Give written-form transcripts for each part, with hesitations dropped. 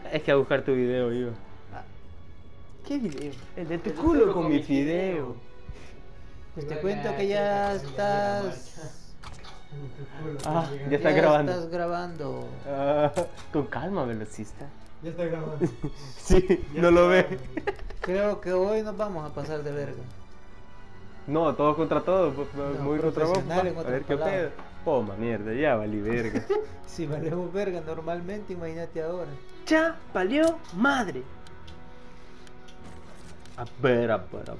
Es que a buscar tu video iba. ¿Qué video? El de tu culo con mi fideo. Pues te cuento que ya estás... Ya está grabando. Estás grabando. Con calma, velocista. Ya está grabando. Sí, Ya no lo está ve. Creo que hoy nos vamos a pasar de verga. No, todos contra todos. No, Muy contra vos. profesional, en A otras ver qué palabras. pedo. Poma, mierda, ya valí verga. Si valemos verga normalmente, imagínate ahora. Ya valió madre. A ver.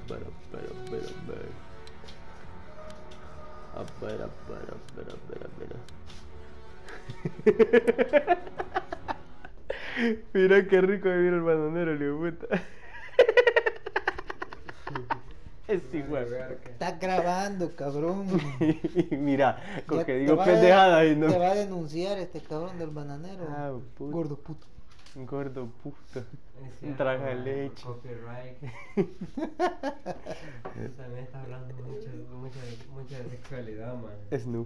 Mira qué rico vivir el bananero, le puta. Es igual. Estás grabando, cabrón. Mira, con Ya que te digo va a- pendejadas y no. Te va a denunciar este cabrón del bananero. Ah, puto. Gordo puto. Gordo puto. Un traga leche. Copyright. También está hablando mucha de sexualidad, man. Snoop.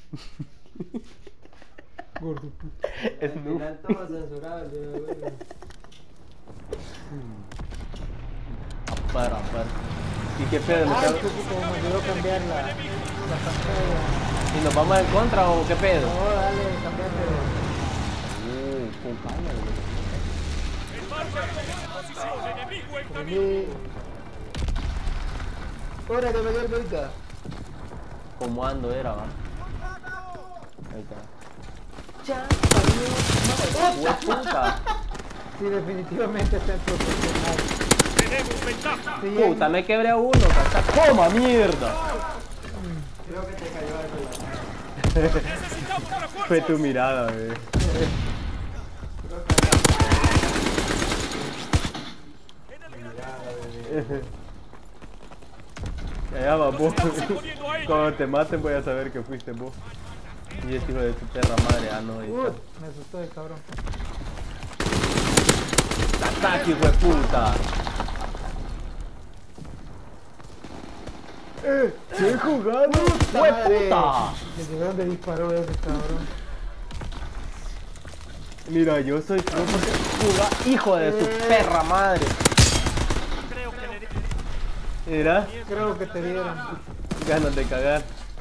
Gordo puto. Al Snoop. final todo censurado, yo de verga. Para. ¿Y qué pedo? Ay, qué puto, me olvidó cambiar la pantalla. ¿Y nos vamos en contra o qué pedo? No, dale, cambiate. Con calma, güey. Vení. Hora de medir verga. ¿Cómo ando era, va? Ahí está. Ya, Puta. sí, definitivamente está en profesional. Sí, Puta, me quebré a uno, cacha. ¡Coma, mierda! Creo que te cayó algo en la mano. Fue tu mirada, güey. Ya va, vos. Cuando te maten voy a saber que fuiste vos. Y este hijo de tu perra madre, no, ahí está. Me asustó el cabrón. ¡Ataque, hijo de puta! ¡Estoy jugando! ¡Hue puta! ¿Desde dónde disparó ese cabrón? Mira, yo soy pro porque juga, hijo de su perra madre. Mira, Creo que te dieron. ganas de cagar.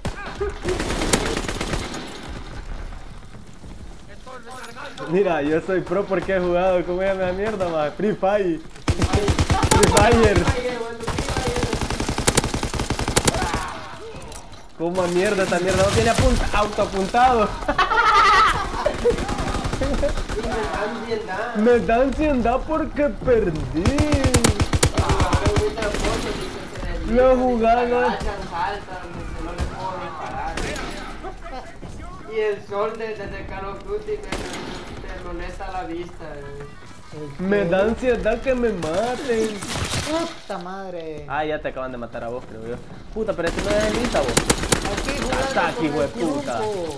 Mira, yo soy pro porque he jugado, ¿cómo se llama la mierda, más? Free Fire. Free Fire. ¿Cómo mierda esta mierda? No tiene autoapuntado. Me da ansiedad porque perdí. Lo jugaba. Y el sol desde Call of Duty me molesta la vista. Me da ansiedad que me maten. Puta madre. Ah, ya te acaban de matar a vos, creo yo. Puta, pero este no es el Insta, vos. Aquí jugando Ataque, con hijo de el puta. grupo.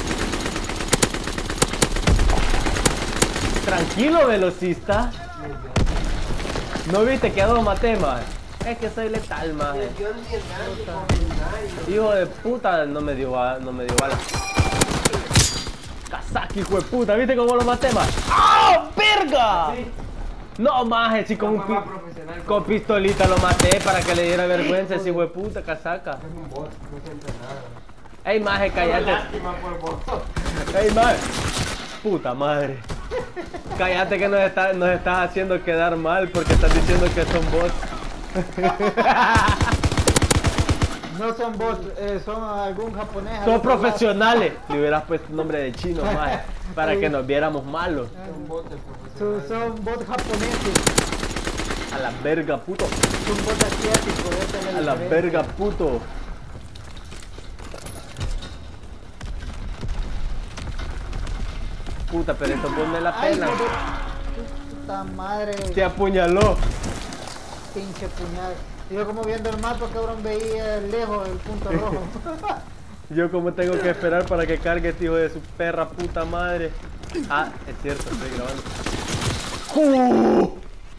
Tranquilo, velocista. ¿No viste que a dos maté, más? Es que soy letal, más. Yo ni el nadie. Hijo de puta, no me dio bala. Kazaki, hijo de puta, ¿viste cómo lo maté, más? ¡Ah, verga! Sí. No, maje, si con, Más profesional. con pistolita lo maté para que le diera vergüenza ese hijo de puta, casaca. Es un bot, no siente nada. Ey, maje, cállate. Lástima por vos. Ey, maje. Puta madre. Cállate que nos estás haciendo quedar mal porque estás diciendo que son bots. No son bots, son algún japonés. Son algún profesionales. Le hubieras puesto nombre de chino, maje, para que nos viéramos malos. Un bot de profesional. Son bots japoneses. A la verga, puto. Son bots asiáticos. esa es A la diferencia. verga, puto. Puta, pero esto pone la Ay, pena. hijo de puta madre. Te apuñaló. Pinche puñal. Yo como viendo el mapa, cabrón, veía lejos el punto rojo. Yo como tengo que esperar para que cargue este hijo de su perra puta madre. Ah, es cierto, estoy grabando.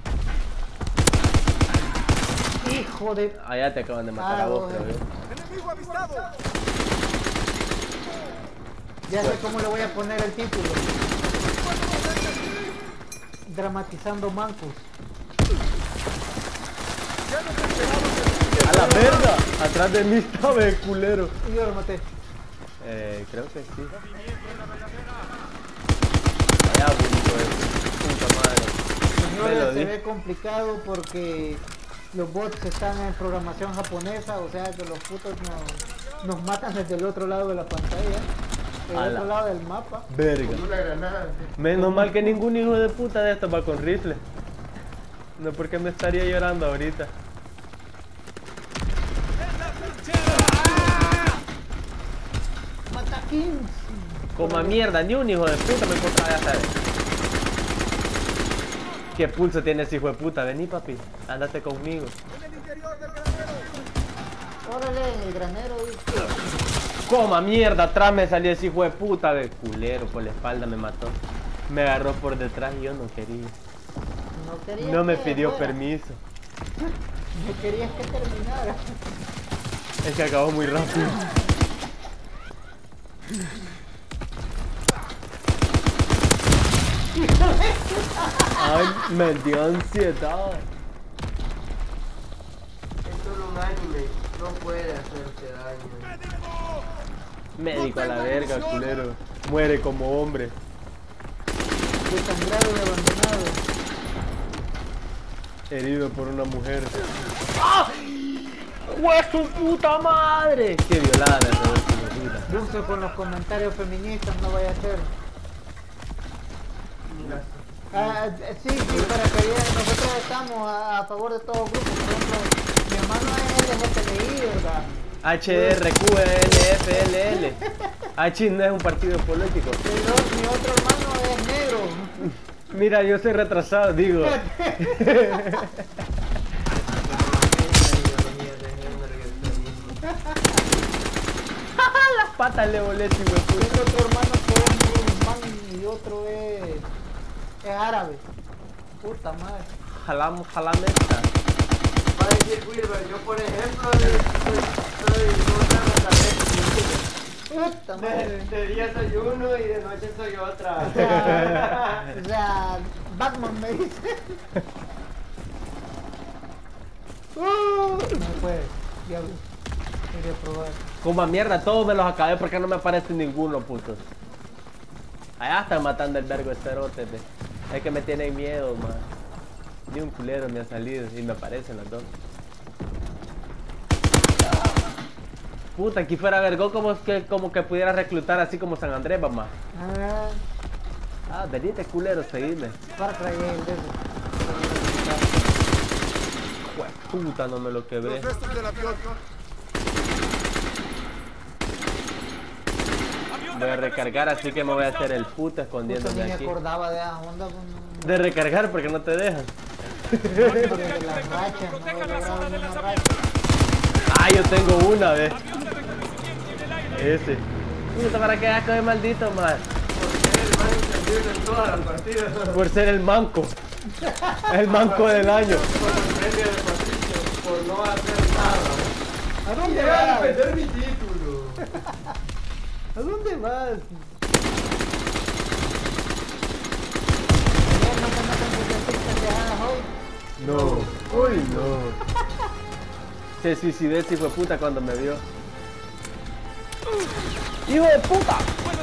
Hijo de... Allá te acaban de matar a vos, creo yo. ¡Enemigo avistado! Ya sé cómo le voy a poner el título. dramatizando mancos. A la verga, atrás de mí estaba el culero. Y yo lo maté. Creo que sí. Vaya bonito puta madre. Me lo Se di. ve complicado porque los bots están en programación japonesa, o sea que los putos nos matan desde el otro lado de la pantalla, del Ala. otro lado del mapa. Verga. Con una granada. Menos mal que ningún hijo de puta de estos va con rifle. No, porque me estaría llorando ahorita. ¡Mata 15! Coma mierda, ni un hijo de puta me encontraba ya sabes. ¿Qué pulso tiene ese hijo de puta? Vení papi, ándate conmigo. Órale, en el granero. Coma mierda, atrás me salió ese hijo de puta de culero, por la espalda me mató. Me agarró por detrás y yo no quería. No querías No me que pidió fuera. permiso. No querías que terminara. Es que acabó muy rápido. Ay, me dio ansiedad. Es solo un anime, no puede hacerte daño. Médico a la verga, culero. Muere como hombre. Desangrado y abandonado. Herido por una mujer. ¡Ah! ¡Jue su puta madre! ¡Qué violada me robó su puta! Dulce con los comentarios feministas, no vaya a ser. Sí, para que vean, nosotros estamos a favor de todos los grupos. Por ejemplo, mi hermano es LGTBI, ¿verdad? HRQNFLL. H no es un partido político. Mi otro hermano es negro. Mira, yo soy retrasado, digo. Las patas le volé, si me Tengo otro hermano que es musulmán y otro es árabe. Puta madre. jalame esta. Va a decir Wilber, yo por ejemplo soy Puta madre. de día soy uno y de noche soy otra. O sea, Batman me dice. No puede, diablo. Quería probar. Como mierda, todos me los acabé porque no me aparece ninguno, putos. Allá están matando el vergo de cerote, ve. Es que me tienen miedo, man. Ni un culero me ha salido y me aparecen las dos. Puta, aquí fuera vergo como que pudiera reclutar así como San Andrés, mamá. Ah, Venite culero, seguime. para traer el dedo. Jue puta, no me lo quebré. Voy a recargar, así que me voy a hacer el puto Puta, escondiéndome ni me aquí. acordaba de esa onda. De recargar porque no te dejan. De las rachas, no he logrado ni una racha. Ah, yo tengo una vez. Ese. Puta, para que asco de maldito, man. En todas las partidas. Por ser el manco. El manco del año. Con el premio de Patricio por no hacer nada. ¿A dónde Llegar a vas? defender mi título. ¿A dónde vas? No te matan por decir pendejadas hoy. No. Uy, no. Se suicidó ese hijo de puta cuando me vio. ¡Hijo de puta!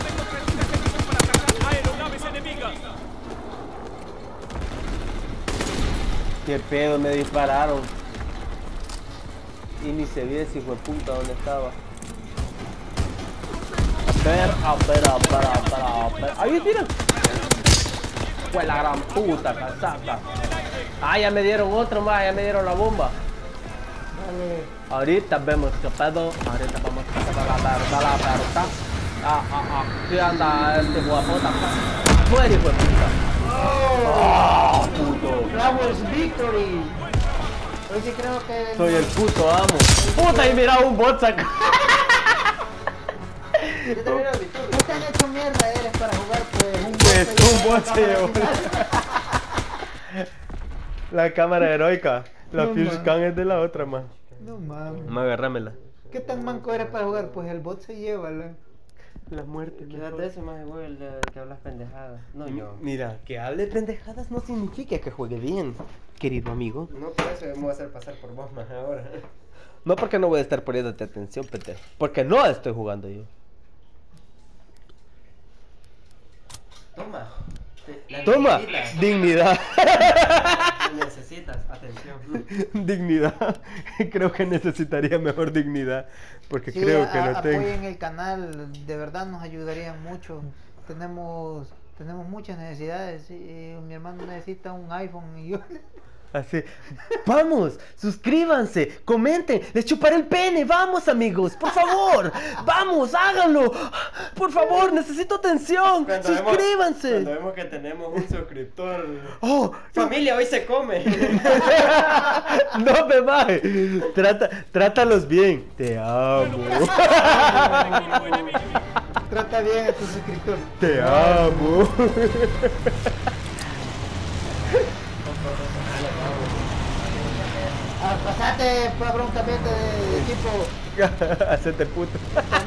¿Qué pedo? Me dispararon. Y ni se vio ese hijo de puta dónde estaba. A ver. ¡Ahí tiran! Fue la gran puta, casaca. Ah, ya me dieron otro más, ya me dieron la bomba. Dale. Ahorita vemos qué pedo. Ahorita vamos a hacer la verdad. ¿Qué anda este guapota? Muere, hijo de puta. ¡Ah, puto! Flowers Victory. Hoy sí creo que... Soy el puto amo. Puta, y mira un bot saca. Yo también era victoria. ¿Qué tan hecho mierda eres para jugar? Pues un bot se llevó la cámara heroica. La No, Fuse man. Cam es de la otra, man. No mames. Me agárramela. ¿Qué tan manco eres para jugar? Pues el bot se lleva la... La muerte. Quédate ese más güey, el que hablas pendejadas. No yo. Mira, que hable pendejadas no significa que juegue bien, querido amigo. No por eso me voy a hacer pasar por vos más ahora. No porque no voy a estar poniéndote atención, Peter. Porque no estoy jugando yo. Toma. Toma, dignidad. Necesitas atención. Dignidad. Creo que necesitaría mejor dignidad. Porque Sí, creo que no tengo. apoyen el canal, de verdad nos ayudaría mucho. Tenemos muchas necesidades. Mi hermano necesita un iPhone y yo. Así. Vamos, suscríbanse, comenten, les chuparé el pene, vamos amigos, por favor, vamos, háganlo, por favor, necesito atención, suscríbanse. Cuando vemos que tenemos un suscriptor. Oh, Familia, hoy se come. no me baje, trátalos bien, te amo. Trata bien a tu suscriptor. Te amo. Pasate prontamente de equipo. Hacete puto.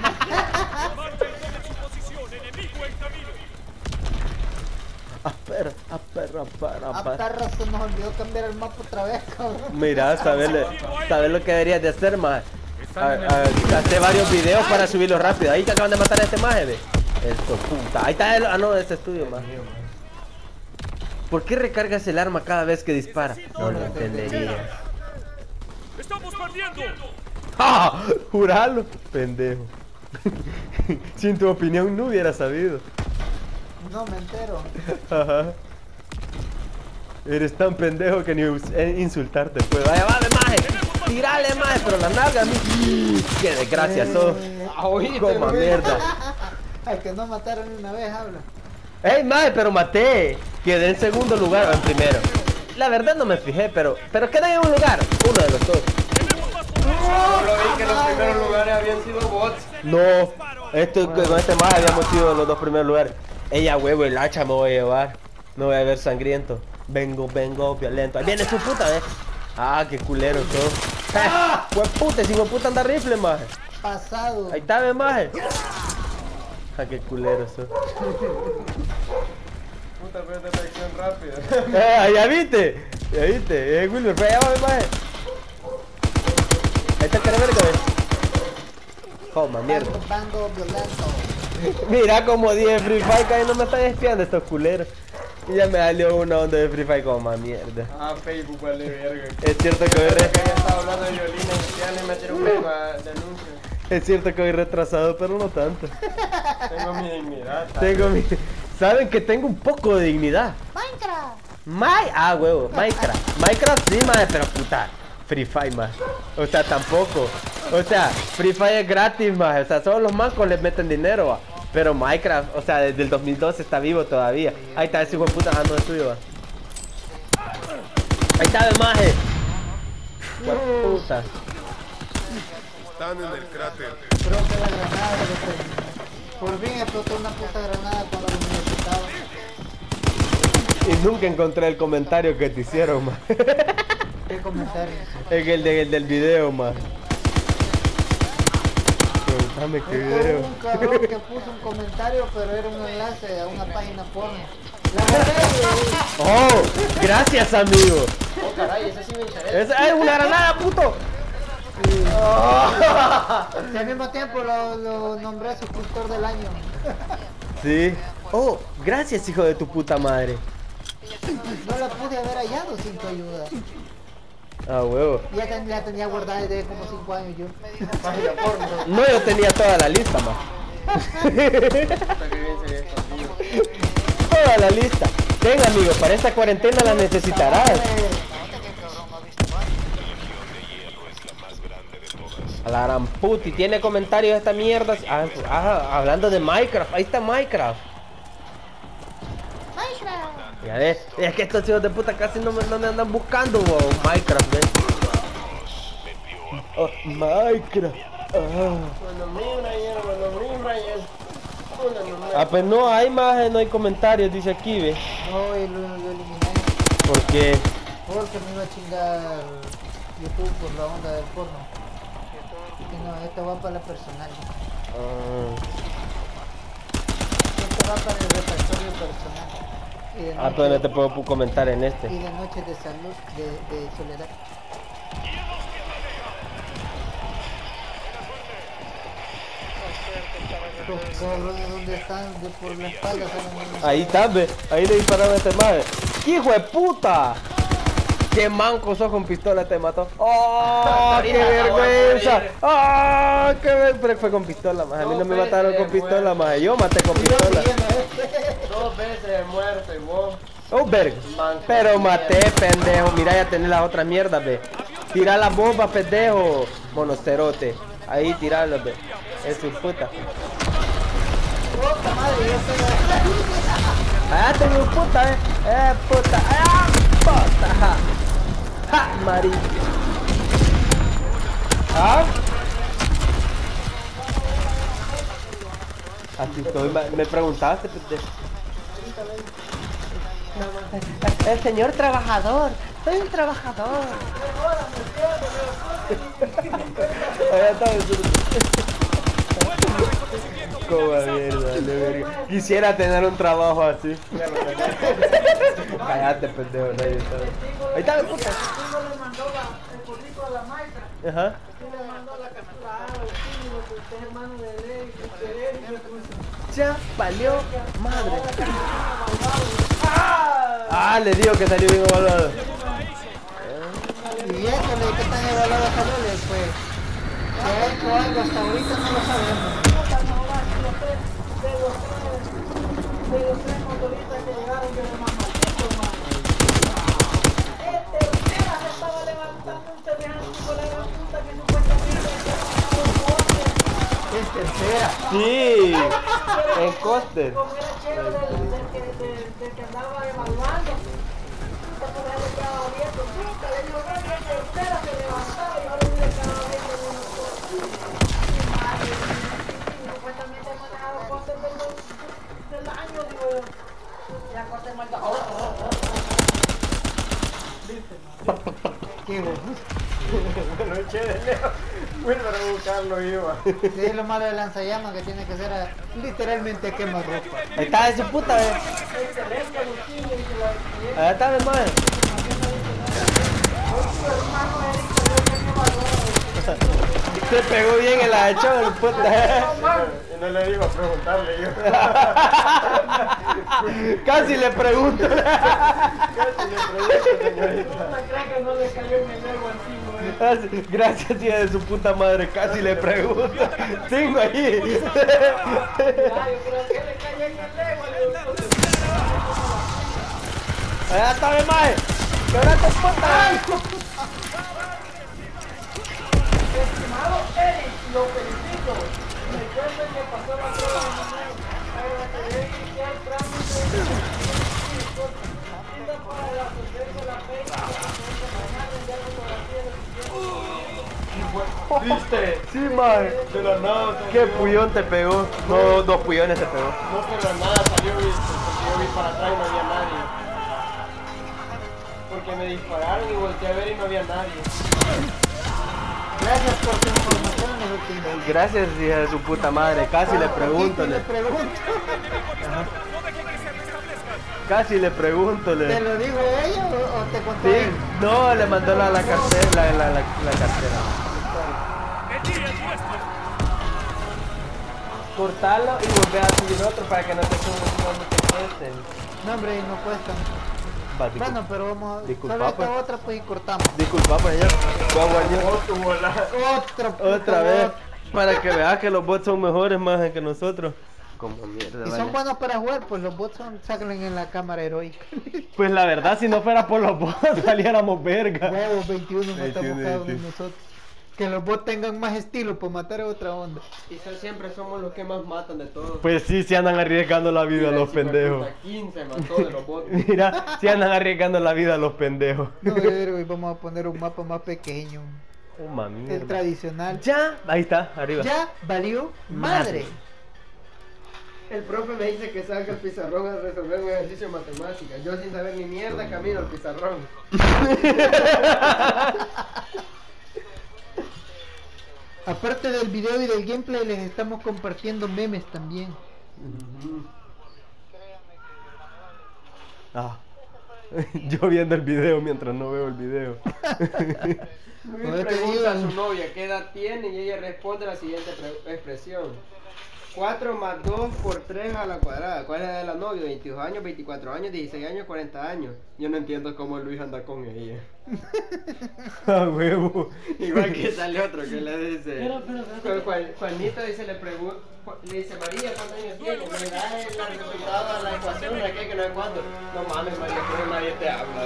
A Perra, se nos olvidó cambiar el mapa otra vez, cabrón. Mira, ¿sabes lo que deberías de hacer, más? Hacer varios videos para subirlo rápido. Ahí te acaban de matar a este maje, ve. Esto, puta. Ahí está el... Ah, no, este estudio, más. ¿Por qué recargas el arma cada vez que dispara? No lo entendería. ¡Estamos perdiendo! ¡Ah! ¡Juralo! Pendejo. Sin tu opinión no hubiera sabido. No me entero. Ajá. Eres tan pendejo que ni insultarte puedo. ¡Vaya, vale, maje! ¡Tírale, maje! Pero la nalga a mí. ¡Qué desgracia sos! ¡Coma mierda! Al que no mataron ni una vez habla. ¡Ey, maje! Pero maté. Quedé en segundo lugar o en primero. La verdad no me fijé, pero quedé en un lugar. Uno de los dos. Solo vi que los primeros lugares habían sido bots. No. Con este maje habíamos sido los dos primeros lugares. Ella, huevo, el hacha me voy a llevar. No voy a ver sangriento. Vengo, violento. Ahí viene su puta, Ah, qué culero sos. Pues puta, si puta anda rifle, maje. Pasado. Ahí está, maje. Ah, qué culero sos. Puta, pero detección rápida. Ya viste. Wilmer, pero allá va, maje. Ahí está el cara verga, Coma, mierda. Bango violento. Mira como dije Free Fire, que no me están espiando estos culeros. Y ya me salió una onda de Free Fire como mierda. Ah, Facebook vale verga. Es cierto que hoy Que ya estaba hablando de violines, ya le metieron una denuncia. Es cierto que voy retrasado, pero no tanto. Tengo mi dignidad. Saben que tengo un poco de dignidad. Minecraft. Huevo, Minecraft. Minecraft sí, maje, pero puta. Free Fire, más. O sea, tampoco. O sea, Free Fire es gratis, más. O sea, solo los mancos les meten dinero, va. Pero Minecraft, o sea, desde el 2012 está vivo todavía. Ahí está ese hijo de puta, no es tuyo, va. Ahí está el maje. Puta. Están en el cráter. Creo que la granada por fin explotó una puta granada cuando lo necesitaba. Y nunca encontré el comentario que te hicieron, más. ¿Qué comentarios? El del video, más. Preguntame qué video. Hubo un cabrón que puso un comentario, pero era un enlace a una página porno. La verdad, Oh, gracias, amigo. Oh, caray, ese sí me interesa. ¡Es una granada, puto! y al mismo tiempo lo nombré suscriptor del año. Sí. Oh, gracias, hijo de tu puta madre. No la pude haber hallado sin tu ayuda. Ah, huevo. Ya la tenía guardada desde como 5 años yo. Página porno. No, yo tenía toda la lista, más. Hasta que bien se ve escondido. Toda la lista. Ten, amigo, para esta cuarentena la necesitarás. A la gran puta. Y tiene comentarios esta mierda. Hablando de Minecraft. Ahí está Minecraft. Ya ves, es que estos hijos de puta casi no me andan buscando, wow, Minecraft, ¿ves? Oh, Minecraft. Pues no hay más, no hay comentarios, dice aquí, ¿ves? No, y lo eliminé. ¿Por qué? Porque me iba a chingar YouTube por la onda del porno. Y no, esto va para la personal. va para el repertorio personal. Y de Ah, pero no te puedo comentar en este. Y de noches de salud, de soledad. Los cabrones, ¿dónde están? De por la espalda salen. Ahí está, ve. Ahí le dispararon a este madre. ¡Hijo de puta! ¡Qué manco sos con pistola! Te mató. ¡Oh! ¡Qué vergüenza! ¡Oh! ¡Qué vergüenza! Pero fue con pistola, más. A mí no me mataron con pistola, más. Yo maté con pistola. 2 veces de muerto y vos. Oh, verga. Pero maté, pendejo. Mira, ya tenés las otras mierdas, ve. Tira la bomba, pendejo. Monocerote. Ahí, tiralo, ve. Es su puta. Puta madre, yo estoy. Ah, tengo puta, puta. Ah, puta. Ja, ja, marica. Ah. Así estoy, me preguntaste, pendejo. El señor trabajador. Soy un trabajador. Allá está. Como mierda, de verga. Quisiera tener un trabajo así. Cállate, pendejo, nadie sabe. Ahí está, puta. Le mandó el currículo a la maestra. Ajá. Y le mandó la captura a los tímidos, que usted es hermano de ley, que querer y yo pues. Ya valió madre. Ah, le digo que salió bien evaluado. Y viéndole que están evaluados a Lole, pues. Si ha hecho algo hasta ahorita no lo sabemos. De los tres motoristas que llegaron, yo era más maldito, man. Este era se estaba levantando un semejante hijo de la puta que supuestamente es tercera. Sí, en Coster. Como era chero del que andaba evaluando. Puta, por ahí le quedaba viendo. Puta, le digo, no, que tercera se levantaba y ahora le quedaba viendo uno solo. Madre, supuestamente he manejado cosas del año, digo yo. Ya cosas mal. Qué bueno. Lo eché de lejos. Fui para buscarlo iba. Sí, es lo malo de lanzallamas que tiene que ser literalmente quema ropa. Ahí está ese puta, ve. Ahí está, mi madre. Se pegó bien el agachón, el puta. Y no le digo a preguntarle yo. Casi le pregunto. Casi le pregunto, señorita. Que no le cayó en el ego encima, Gracias, hija de su puta madre. Casi le pregunto. Tengo ahí. Ay, pero que le cayó en el ego, Allá está, mi madre. Quebrate, puta. Estimado Eric, lo felicito. Recuerden que pasó la prueba de manejo. Para tener que iniciar trámite de para la sucesión de la fecha para poder mañana enviar fotografía de los ¿Viste? Sí, madre. De la nada. ¿Qué puyón te pegó? No, 2 puyones te pegó. No, de la nada salió, ¿viste? Porque yo vi para atrás y no había nadie. Porque me dispararon y volteé a ver y no había nadie. Gracias por tu información, ejecutivo. Gracias, hija de su puta madre. Casi le pregunto. Le pregunto. Casi le pregunto. ¿Te lo dijo ella o te contó Sí, él? no, le mandó la cartera. La cartera. Cortarlo y volver a subir otro para que no te cuesten. No, hombre, no cuesta. Va, Bueno, pero vamos a... disculpa, Solo esta pues. otra, pues, y cortamos. Disculpa, pues ya. Voy a guardar Otra vez. Para que veas que los bots son mejores más que nosotros. Como mierda. Y vale. son buenos para jugar, pues los bots salen en la cámara heroica. Pues la verdad, si no fuera por los bots, saliéramos verga. Huevos 21 matamos 21, cada uno de 21. nosotros. Que los bots tengan más estilo para matar a otra onda. Y siempre somos los que más matan de todos. Pues sí, se andan arriesgando la vida los pendejos. 15 mató de los bots. Mira, se andan arriesgando la vida los pendejos. No, vergo, y vamos a poner un mapa más pequeño. Oh, mami. El tradicional. Ya, ahí está, arriba. Ya valió madre. El profe me dice que salga el pizarrón a resolver un ejercicio de matemáticas. Yo sin saber ni mierda camino al pizarrón. Aparte del video y del gameplay, les estamos compartiendo memes también. Ah. Yo viendo el video mientras no veo el video. Luis pregunta a su novia qué edad tiene y ella responde la siguiente expresión. 4 más 2 por 3 a la cuadrada. ¿Cuál es la edad de la novia? 22 años, 24 años, 16 años, 40 años. Yo no entiendo cómo Luis anda con ella. A huevo. Igual que sale otro que le dice. Pero, Juanito dice, le dice María, ¿cuántos años tiene? Me da el resultado a la ecuación, la que no es cuánto. No mames, María, pero nadie te habla.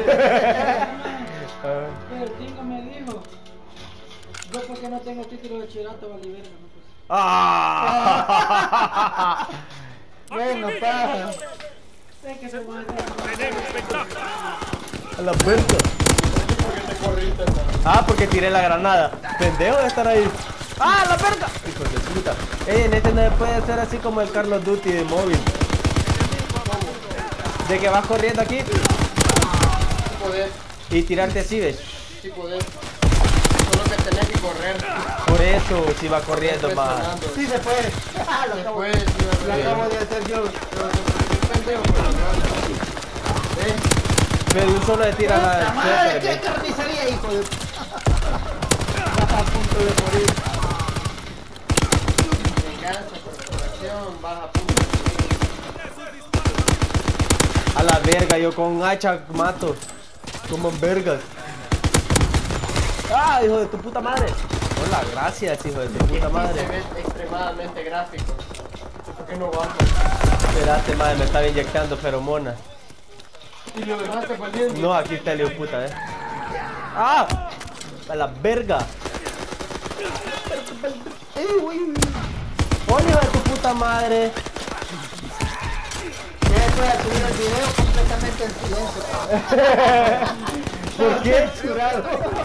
Pero el Tingo me dijo, yo porque no tengo título de bachillerato vale verga, no pues. ¡Ah! Bueno, paja. Sé que se va a Tenemos ventaja. A la verga. Ah, porque tiré la granada. Pendejo de estar ahí. ¡Ah, la verga! Hijo de puta. Ey, en este no se puede hacer así como el Call of Duty de móvil. De que vas corriendo aquí Sí podés, y tirarte así, ¿ves? sí podés. Solo que tenés que correr. Por eso, si va corriendo más. Presionando. Sí se puede. Después, Lo acabo de hacer yo. pendejo, pero no. ¿Ves? Pero un solo le tira la Madre, etcétera, qué carnicería, hijo de... Vas a punto de morir. Venganza, corporación, baja punto. A la verga, yo con un hacha mato. Como vergas. ¡Ah, hijo de tu puta madre! Hola, gracias, hijo de tu puta Se madre. ve extremadamente gráfico. ¿Por qué no bajo? Espérate, madre, me estaba inyectando feromonas. Y lo dejaste valiendo. No, aquí está el hijo de puta, ¡Ah! A la verga. Hola, hijo de tu puta madre. Ya voy a subir el video completamente en silencio. ¿Por qué? Censurado.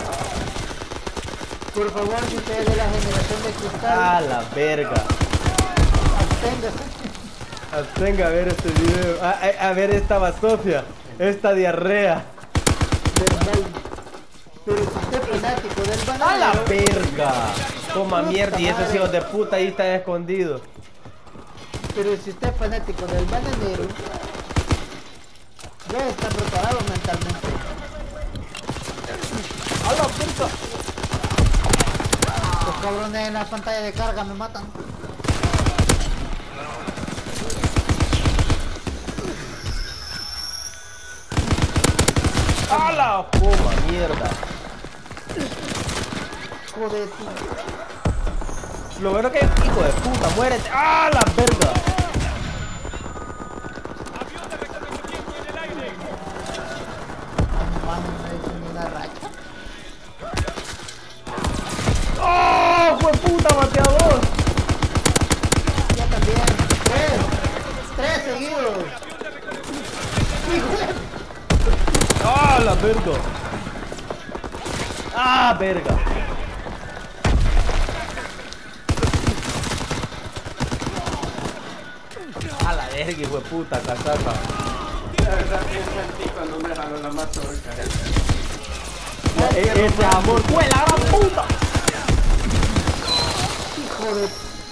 Por favor, si usted es de la generación de cristal, A la verga. absténgase. Abstenga a ver este video. A ver esta basofia. Esta diarrea. Del mal. Pero si usted es fanático del A la bananero, verga. Toma mierda y esos hijos de puta ahí están escondidos. pero si usted es fanático del bananero, ya está preparado mentalmente. A la verga. Los cabrones en la pantalla de carga me matan. A la puma mierda. Joder, Lo bueno que hijo de puta, muérete. ¡Ah, la verga! Avión de reconocimiento en el aire. mano, no hice ni una racha. ¡Oh, fue puta, maté a dos! Yo también. Tres seguidos. Hijo de... ¡Ah, la verga! ¡Ah, verga! ¡A la verga, hijo de puta, casaca! La verdad que sentí cuando me jaló la mazorca. ¡Ese amor fue la gran puta! Hijo de...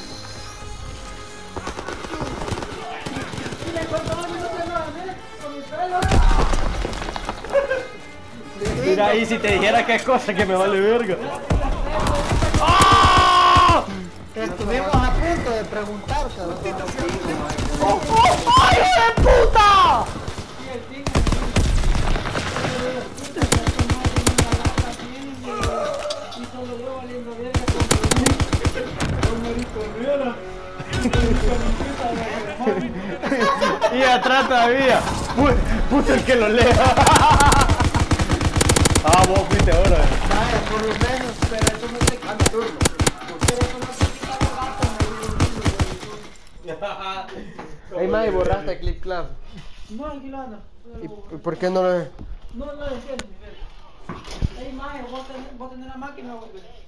Mira ahí, si te dijera qué cosa que me vale verga. ¡Ah! Estuvimos a punto de preguntar, cabrón. ¡Oh, ¡ay, hijo de puta! Y atrás todavía. Puta el que lo lea. Ah, vos fuiste ahora. Vaya, por lo menos, pero eso no te cambia turno. Pero eso no te quita los Ey, mae, borraste Clip Club. No, tranquilo, anda. ¿Y por qué no lo ves? No, no, es cierto. Ey, maje, vos tenés la máquina, vos.